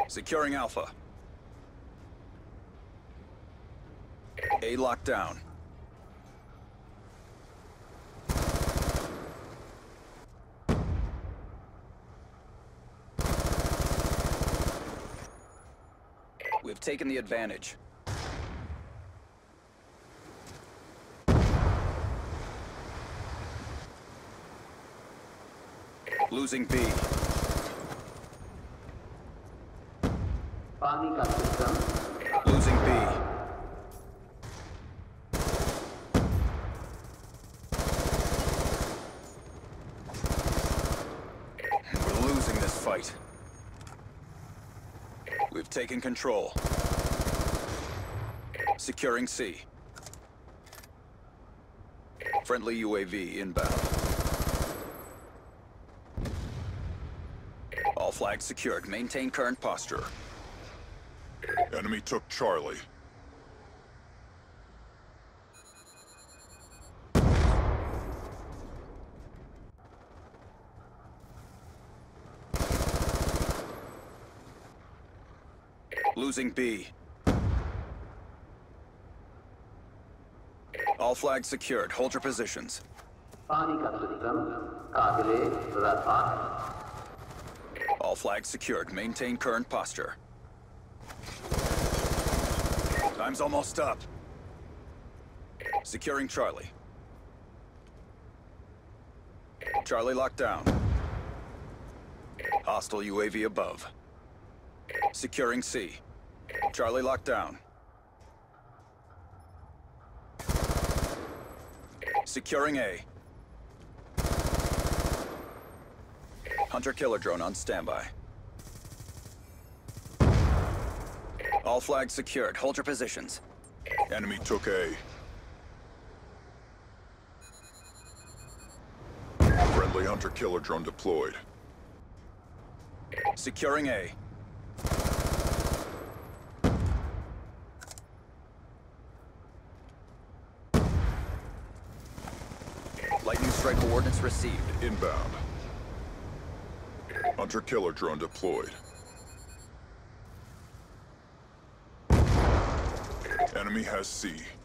Securing Alpha. A locked down. We've taken the advantage. Losing B. पानी का system Losing B. We're losing this fight. We've taken control. Securing C. Friendly UAV inbound. All flags secured. Maintain current posture. Enemy took Charlie. Losing B. All flags secured. Hold your positions. पानी का system काबिले रफा है। All flags secured. Maintain current posture. Time's almost up. Securing Charlie. Charlie locked down. Hostile UAV above. Securing C. Charlie locked down. Securing A. Hunter-killer drone on standby. All flags secured. Hold your positions. Enemy took A. Friendly hunter-killer drone deployed. Securing A. Lightning strike coordinates received. Inbound. Hunter-killer drone deployed. Enemy has C.